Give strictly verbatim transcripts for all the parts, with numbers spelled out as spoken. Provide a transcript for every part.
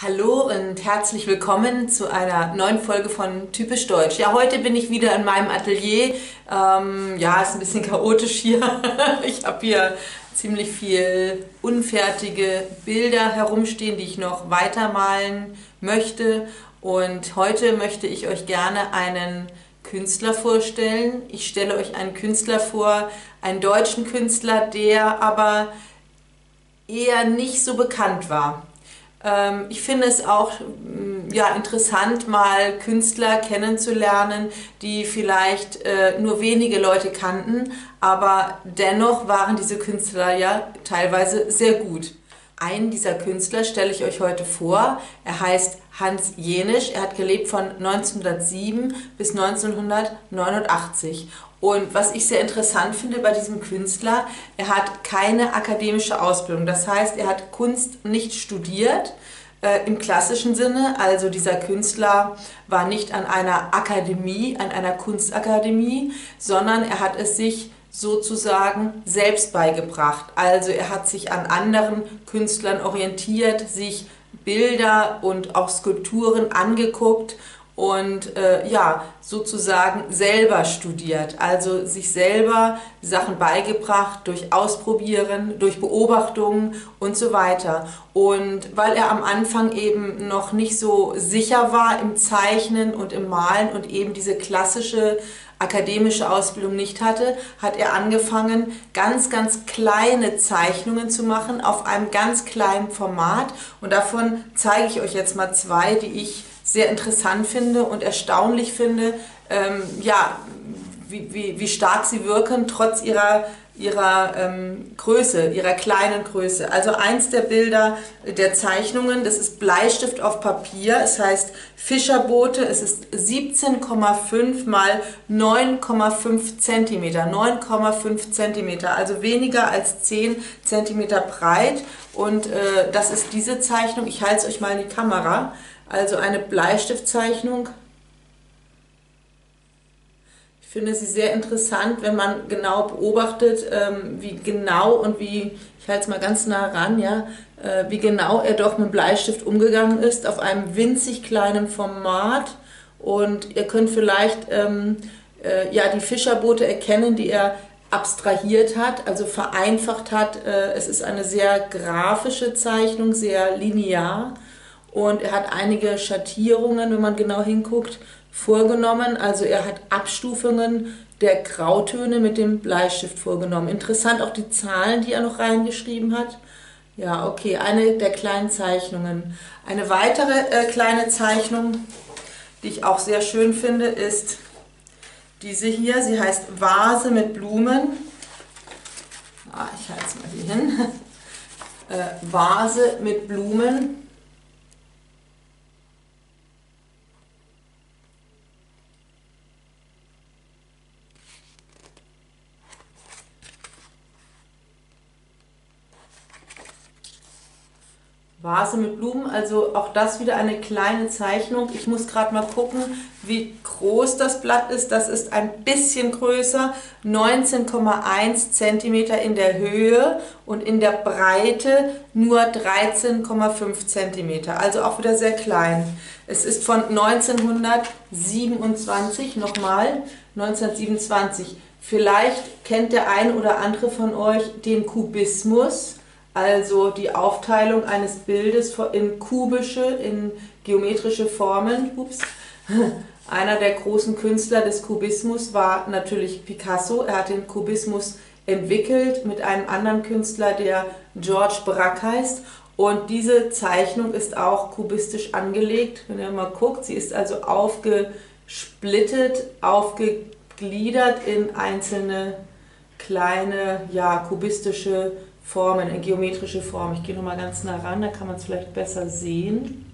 Hallo und herzlich willkommen zu einer neuen Folge von Typisch Deutsch. Ja, heute bin ich wieder in meinem Atelier. Ähm, ja, ist ein bisschen chaotisch hier. Ich habe hier ziemlich viel unfertige Bilder herumstehen, die ich noch weitermalen möchte. Und heute möchte ich euch gerne einen Künstler vorstellen. Ich stelle euch einen Künstler vor, einen deutschen Künstler, der aber eher nicht so bekannt war. Ich finde es auch ja, interessant, mal Künstler kennenzulernen, die vielleicht äh, nur wenige Leute kannten, aber dennoch waren diese Künstler ja teilweise sehr gut. Einen dieser Künstler stelle ich euch heute vor. Er heißt Hans Jenisch. Er hat gelebt von neunzehnhundertsieben bis neunzehnhundertneunundachtzig. Und was ich sehr interessant finde bei diesem Künstler, er hat keine akademische Ausbildung. Das heißt, er hat Kunst nicht studiert äh, im klassischen Sinne. Also dieser Künstler war nicht an einer Akademie, an einer Kunstakademie, sondern er hat es sich sozusagen selbst beigebracht. Also er hat sich an anderen Künstlern orientiert, sich Bilder und auch Skulpturen angeguckt und äh, ja, sozusagen selber studiert, also sich selber Sachen beigebracht durch Ausprobieren, durch Beobachtungen und so weiter. Und weil er am Anfang eben noch nicht so sicher war im Zeichnen und im Malen und eben diese klassische akademische Ausbildung nicht hatte, hat er angefangen, ganz, ganz kleine Zeichnungen zu machen auf einem ganz kleinen Format. Und davon zeige ich euch jetzt mal zwei, die ich sehr interessant finde und erstaunlich finde, ähm, ja, wie, wie, wie stark sie wirken, trotz ihrer, ihrer ähm, Größe, ihrer kleinen Größe. Also eins der Bilder der Zeichnungen, das ist Bleistift auf Papier, es heißt Fischerboote, es ist siebzehn Komma fünf mal neun Komma fünf Zentimeter, neun Komma fünf Zentimeter, also weniger als zehn Zentimeter breit. Und äh, das ist diese Zeichnung, ich halte es euch mal in die Kamera. Also eine Bleistiftzeichnung. Ich finde sie sehr interessant, wenn man genau beobachtet, ähm, wie genau und wie, ich halte es mal ganz nah ran, ja, äh, wie genau er doch mit dem Bleistift umgegangen ist, auf einem winzig kleinen Format. Und ihr könnt vielleicht ähm, äh, ja, die Fischerboote erkennen, die er abstrahiert hat, also vereinfacht hat. Äh, es ist eine sehr grafische Zeichnung, sehr linear. Und er hat einige Schattierungen, wenn man genau hinguckt, vorgenommen. Also er hat Abstufungen der Grautöne mit dem Bleistift vorgenommen. Interessant auch die Zahlen, die er noch reingeschrieben hat. Ja, okay, eine der kleinen Zeichnungen. Eine weitere äh, kleine Zeichnung, die ich auch sehr schön finde, ist diese hier. Sie heißt Vase mit Blumen. Ah, ich halte es mal hier hin. Äh, Vase mit Blumen. Vase mit Blumen, also auch das wieder eine kleine Zeichnung. Ich muss gerade mal gucken, wie groß das Blatt ist. Das ist ein bisschen größer, neunzehn Komma eins Zentimeter in der Höhe und in der Breite nur dreizehn Komma fünf Zentimeter, also auch wieder sehr klein. Es ist von neunzehnhundertsiebenundzwanzig, nochmal, neunzehnhundertsiebenundzwanzig. Vielleicht kennt der ein oder andere von euch den Kubismus. Also die Aufteilung eines Bildes in kubische, in geometrische Formen. Ups. Einer der großen Künstler des Kubismus war natürlich Picasso. Er hat den Kubismus entwickelt mit einem anderen Künstler, der Georges Braque heißt. Und diese Zeichnung ist auch kubistisch angelegt. Wenn ihr mal guckt, sie ist also aufgesplittet, aufgegliedert in einzelne kleine, ja, kubistische Formen, in geometrische Formen. Ich gehe nochmal ganz nah ran, da kann man es vielleicht besser sehen.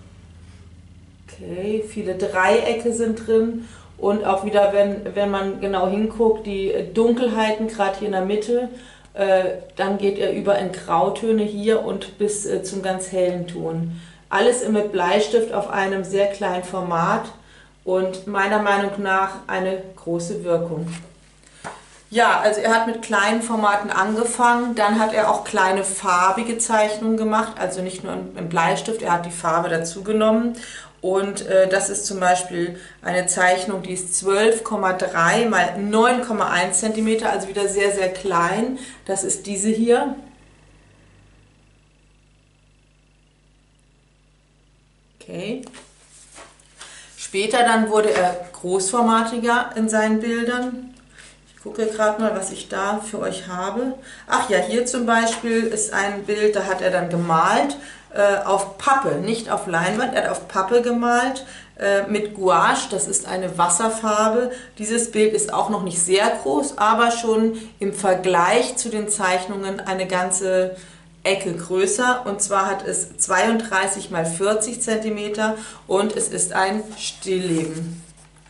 Okay, viele Dreiecke sind drin und auch wieder, wenn, wenn man genau hinguckt, die Dunkelheiten, gerade hier in der Mitte, äh, dann geht er über in Grautöne hier und bis äh, zum ganz hellen Ton. Alles mit Bleistift auf einem sehr kleinen Format und meiner Meinung nach eine große Wirkung. Ja, also er hat mit kleinen Formaten angefangen, dann hat er auch kleine farbige Zeichnungen gemacht, also nicht nur im Bleistift, er hat die Farbe dazu genommen. Und äh, das ist zum Beispiel eine Zeichnung, die ist zwölf Komma drei mal neun Komma eins Zentimeter, also wieder sehr, sehr klein. Das ist diese hier. Okay. Später dann wurde er großformatiger in seinen Bildern. Ich gucke gerade mal, was ich da für euch habe. Ach ja, hier zum Beispiel ist ein Bild, da hat er dann gemalt äh, auf Pappe, nicht auf Leinwand. Er hat auf Pappe gemalt äh, mit Gouache, das ist eine Wasserfarbe. Dieses Bild ist auch noch nicht sehr groß, aber schon im Vergleich zu den Zeichnungen eine ganze Ecke größer. Und zwar hat es zweiunddreißig mal vierzig Zentimeter und es ist ein Stillleben.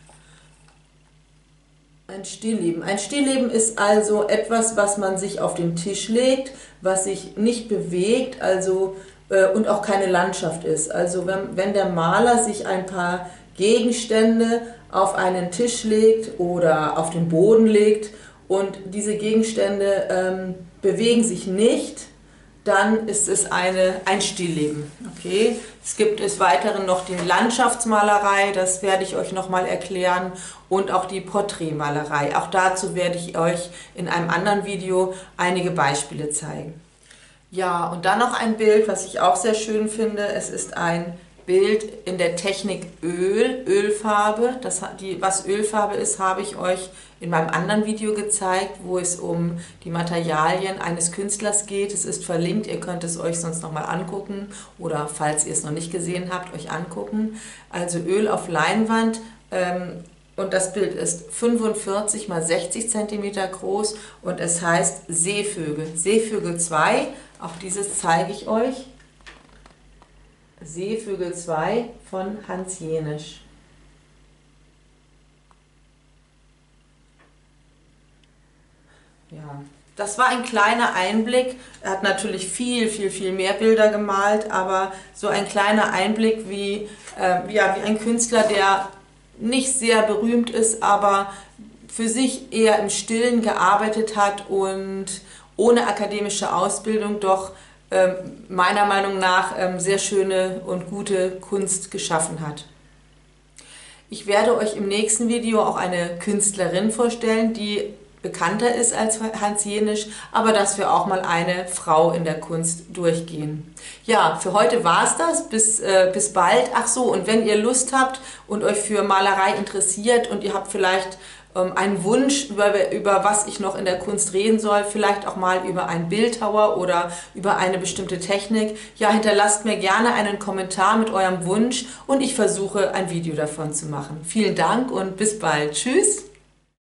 Ein Stillleben. Ein Stillleben ist also etwas, was man sich auf den Tisch legt, was sich nicht bewegt, also äh, und auch keine Landschaft ist. Also wenn, wenn der Maler sich ein paar Gegenstände auf einen Tisch legt oder auf den Boden legt und diese Gegenstände ähm, bewegen sich nicht, dann ist es eine, ein Stillleben. Okay? Es gibt des Weiteren noch die Landschaftsmalerei, das werde ich euch nochmal erklären, und auch die Porträtmalerei. Auch dazu werde ich euch in einem anderen Video einige Beispiele zeigen. Ja, und dann noch ein Bild, was ich auch sehr schön finde. Es ist ein Bild in der Technik Öl, Ölfarbe. Das, die, was Ölfarbe ist, habe ich euch in meinem anderen Video gezeigt, wo es um die Materialien eines Künstlers geht. Es ist verlinkt, ihr könnt es euch sonst nochmal angucken oder falls ihr es noch nicht gesehen habt, euch angucken. Also Öl auf Leinwand ähm, und das Bild ist fünfundvierzig mal sechzig Zentimeter groß und es heißt Seevögel. Seevögel zwei, auch dieses zeige ich euch. Seevögel zwei von Hans Jenisch. Ja, das war ein kleiner Einblick. Er hat natürlich viel, viel, viel mehr Bilder gemalt, aber so ein kleiner Einblick, wie, äh, ja, wie ein Künstler, der nicht sehr berühmt ist, aber für sich eher im Stillen gearbeitet hat und ohne akademische Ausbildung doch äh, meiner Meinung nach äh, sehr schöne und gute Kunst geschaffen hat. Ich werde euch im nächsten Video auch eine Künstlerin vorstellen, die bekannter ist als Hans Jenisch, aber dass wir auch mal eine Frau in der Kunst durchgehen. Ja, für heute war es das. Bis, äh, bis bald. Ach so, und wenn ihr Lust habt und euch für Malerei interessiert und ihr habt vielleicht ähm, einen Wunsch, über, über was ich noch in der Kunst reden soll, vielleicht auch mal über einen Bildhauer oder über eine bestimmte Technik, ja, hinterlasst mir gerne einen Kommentar mit eurem Wunsch und ich versuche, ein Video davon zu machen. Vielen Dank und bis bald. Tschüss!